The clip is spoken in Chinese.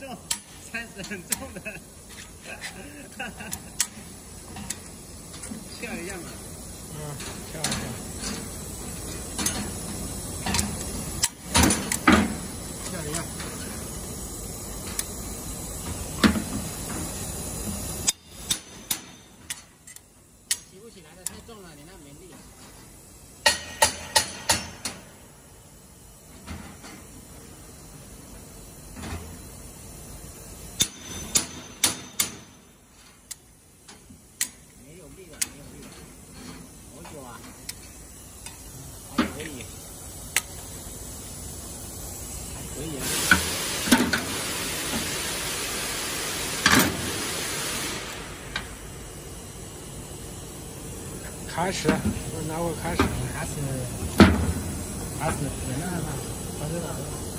重，30很重的，跳一下嘛。 跳一下。跳一下。 提不起来的太重了，你那没力。没有力了，好久啊，还可以，啊。 开始，我拿我开始。 开始，原来吧，开始了。